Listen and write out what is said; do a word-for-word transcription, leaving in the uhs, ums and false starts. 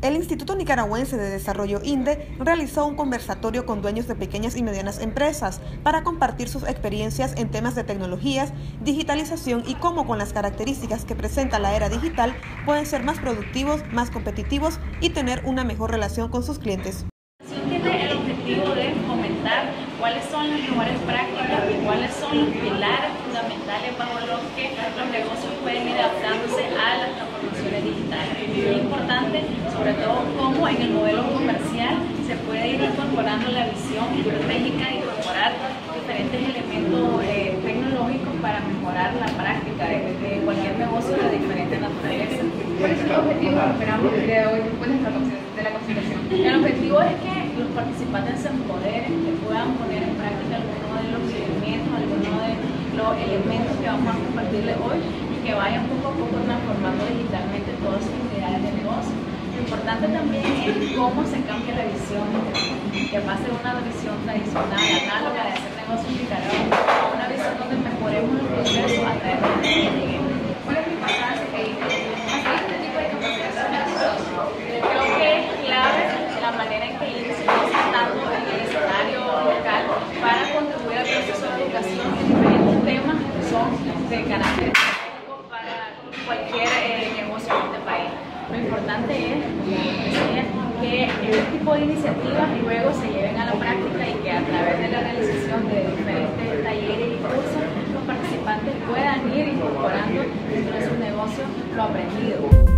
El Instituto Nicaragüense de Desarrollo INDE realizó un conversatorio con dueños de pequeñas y medianas empresas para compartir sus experiencias en temas de tecnologías, digitalización y cómo con las características que presenta la era digital pueden ser más productivos, más competitivos y tener una mejor relación con sus clientes. Tiene el objetivo de fomentar cuáles son las mejores prácticas y cuáles son los pilares fundamentales bajo los que los negocios pueden ir adaptándose a las transformaciones digitales. Es importante, sobre todo, cómo en el modelo comercial se puede ir incorporando la visión estratégica e incorporar diferentes elementos eh, tecnológicos para mejorar la práctica de, de cualquier negocio de diferente naturaleza. ¿Cuál es el objetivo que esperamos el día de hoy después de la concentración? El objetivo es que los participantes se empoderen, que puedan poner en práctica algunos de los elementos, algunos de los elementos que vamos a compartirles hoy y que vayan poco a poco transformando digitalmente todas sus unidades de negocio. Lo importante también es cómo se cambia la visión, que pase de una visión tradicional, análoga de hacer negocio en Nicaragua, a una visión donde mejoremos los procesos a través de la tecnología. ¿Cuál es la importancia que hay hacer este tipo de capacitaciones? Creo que es clave la manera en que el índice está tratando en el escenario local para contribuir al proceso de educación en diferentes temas que son de carácter específico para cualquier eh, negocio en este país. Lo importante es, como decía, que este tipo de iniciativas luego se lleven a la práctica y que a través de la realización de diferentes talleres y cursos los participantes puedan ir incorporando dentro de sus negocios lo aprendido.